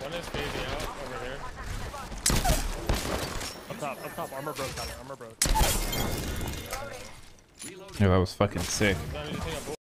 One is phasing out over here. Up top, armor broke, Tyler, armor broke. Yeah, that was fucking sick.